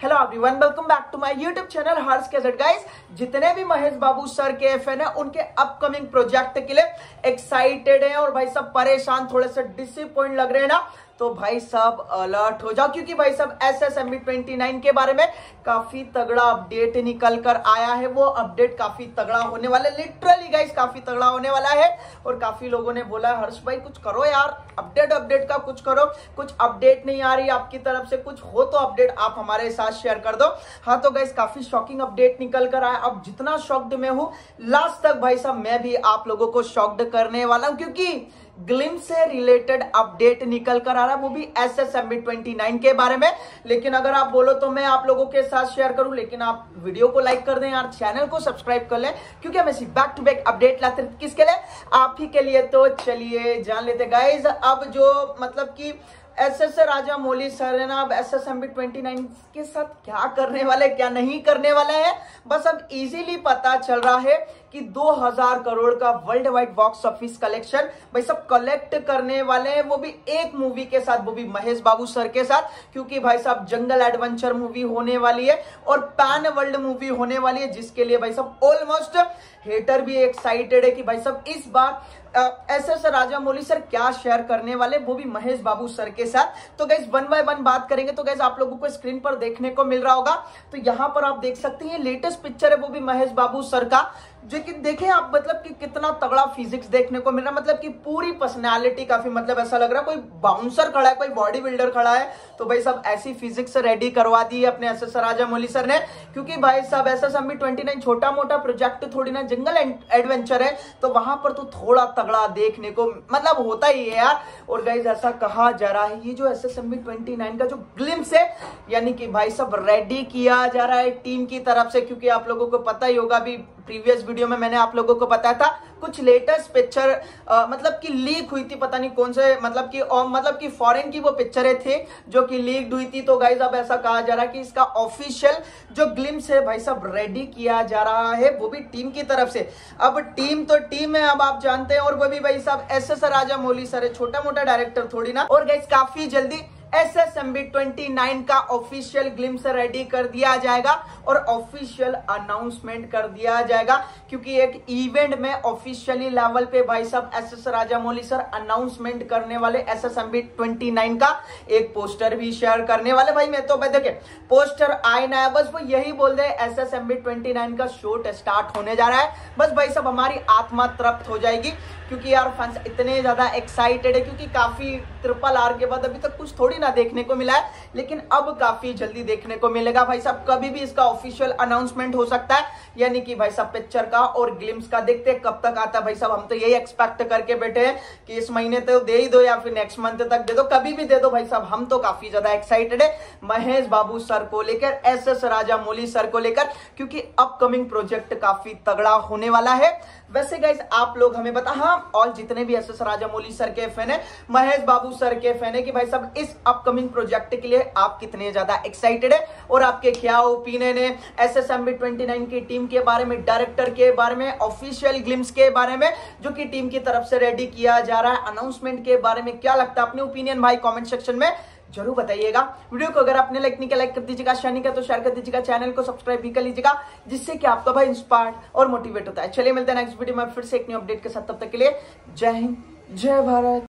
Hello everyone, welcome back to my YouTube channel Harsh cassette. Guys, जितने भी Mahesh Babu sir के fan है उनके अपकमिंग प्रोजेक्ट के लिए एक्साइटेड है और भाई सब परेशान, थोड़े से डिसअपॉइंट लग रहे हैं ना, तो भाई सब अलर्ट हो जाओ, क्योंकि भाई सब SSMB 29 के बारे में काफी तगड़ा अपडेट निकल कर आया है। वो अपडेट काफी तगड़ा होने वाला है, लिटरली गाइस काफी तगड़ा होने वाला है। और काफी लोगों ने बोला हर्ष भाई कुछ करो यार, अपडेट का कुछ करो, कुछ अपडेट नहीं आ रही आपकी तरफ से, कुछ हो तो अपडेट आप हमारे साथ शेयर कर दो। हाँ तो गाइस काफी शॉकिंग अपडेट निकल कर आया। अब जितना शॉक्ड मैं हूं, लास्ट तक भाई साहब मैं भी आप लोगों को शॉक्ड करने वाला हूं, क्योंकि ग्लिम्स से रिलेटेड अपडेट निकल कर आ रहा है, वो भी SSMB 29 के बारे में। लेकिन अगर आप बोलो तो मैं आप लोगों के साथ शेयर करूं, लेकिन आप वीडियो को लाइक कर दें यार, चैनल को सब्सक्राइब कर लें, क्योंकि हम ऐसी बैक टू बैक अपडेट लाते हैं। किसके लिए? आप ही के लिए। तो चलिए जान लेते गाइज। अब जो मतलब कि SS राजामौली सर है ना, अब SSMB 29 के साथ क्या करने वाले, क्या नहीं करने वाले हैं, बस अब इजीली पता चल रहा है कि 2000 करोड़ का world wide box office collection भाई सब कलेक्ट करने वाले हैं, वो भी एक मूवी के साथ, वो भी महेश बाबू सर के साथ, क्योंकि भाई साहब जंगल एडवेंचर मूवी होने वाली है और पैन वर्ल्ड मूवी होने वाली है, जिसके लिए भाई साहब ऑलमोस्ट हेटर भी एक्साइटेड है कि भाई साहब इस बार SS राजामौली सर क्या शेयर करने वाले, वो भी महेश बाबू सर के साथ। तो गाइस वन बाय वन बात करेंगे। तो गाइस आप लोगों को स्क्रीन पर देखने को मिल रहा होगा, तो यहां पर आप देख सकते हैं लेटेस्ट पिक्चर है, वो भी महेश बाबू सर का, जो कि देखें आप मतलब कि कितना तगड़ा फिजिक्स देखने को मिल रहा है, मतलब कि पूरी पर्सनालिटी काफी, मतलब ऐसा लग रहा है कोई बाउंसर खड़ा है, कोई बॉडी बिल्डर खड़ा है। तो भाई साहब ऐसी फिजिक्स रेडी करवा दी है अपने SS राजामौली सर ने, क्योंकि भाई साहब SSMB 29 छोटा मोटा प्रोजेक्ट थोड़ी ना, जंगल एडवेंचर है, तो वहां पर तो थोड़ा तगड़ा देखने को मतलब होता ही है यार। और गाइस ऐसा कहा जा रहा है ये जो SSMB 29 का जो ग्लिम्स है, यानी कि भाई साहब रेडी किया जा रहा है टीम की तरफ से, क्योंकि आप लोगों को पता ही होगा, अभी प्रीवियस वीडियो में मैंने आप लोगों को बताया था कुछ लेटेस्ट पिक्चर मतलब कि लीक हुई थी, पता नहीं कौन से मतलब कि फॉरेन की वो पिक्चरें थी जो कि लीक हुई थी। तो गाइस अब ऐसा कहा जा रहा है कि इसका ऑफिशियल जो ग्लिम्स है भाई साहब रेडी किया जा रहा है, वो भी टीम की तरफ से। अब टीम तो टीम है, अब आप जानते हैं, और वो भी भाई साहब SS राजामौली सर है, छोटा मोटा डायरेक्टर थोड़ी ना। और गाइस काफी जल्दी SSMB 29 का ऑफिशियल ग्लिम्स रेडी कर दिया जाएगा और ऑफिशियल अनाउंसमेंट कर दिया जाएगा, क्योंकि एक इवेंट में ऑफिशियली लेवल पे भाई साहब SS राजामौली सर अनाउंसमेंट करने वाले SSMB 29 का एक पोस्टर भी शेयर करने वाले। भाई मैं तो देखिए पोस्टर आए ना, बस वो यही बोल दे SSMB 29 का शूट स्टार्ट होने जा रहा है, बस भाई साहब हमारी आत्मा तृप्त हो जाएगी, क्योंकि यार फैंस इतने ज्यादा एक्साइटेड है, क्योंकि काफी RRR के बाद अभी तक कुछ थोड़ी ना देखने को मिला है, लेकिन अब काफी जल्दी देखने को मिलेगा भाई साहब। कभी भी इसका ऑफिशियल अनाउंसमेंट हो सकता है, यानी कि भाई साहब पिक्चर का और ग्लिम्स का देखते हैं कब तक आता है भाई साहब। हम तो यही एक्सपेक्ट करके बैठे हैं कि इस महीने तो दे ही दो या फिर नेक्स्ट मंथ तक दे दो, कभी भी दे दो भाई साहब। हम तो काफी ज्यादा एक्साइटेड है महेश बाबू सर को लेकर, SS राजामौली सर को लेकर, क्योंकि अपकमिंग प्रोजेक्ट काफी तगड़ा होने वाला है। वैसे गाइस आप लोग हमें बता, हाँ, और जितने भी SS राजामौली सर के फैन है, महेश बाबू सर के फैन है, कि भाई साहब इस अपकमिंग प्रोजेक्ट के लिए आप कितने ज्यादा एक्साइटेड है और आपके क्या ओपिनियन है SSMB 29 की टीम के बारे में, डायरेक्टर के बारे में, ऑफिशियल ग्लिम्स के बारे में जो कि टीम की तरफ से रेडी किया जा रहा है, अनाउंसमेंट के बारे में क्या लगता है? अपने ओपिनियन भाई कमेंट सेक्शन में जरूर बताइएगा। वीडियो को अगर आपने लाइक नहीं किया, लाइक कर दीजिएगा, शेयर नहीं किया तो शेयर कर दीजिएगा, चैनल को सब्सक्राइब भी कर लीजिएगा, जिससे कि आपका भाई इंस्पायर्ड और मोटिवेट होता है। चलिए मिलते हैं नेक्स्ट वीडियो में फिर से एक न्यू अपडेट के साथ, तब तक के लिए जय हिंद, जय भारत।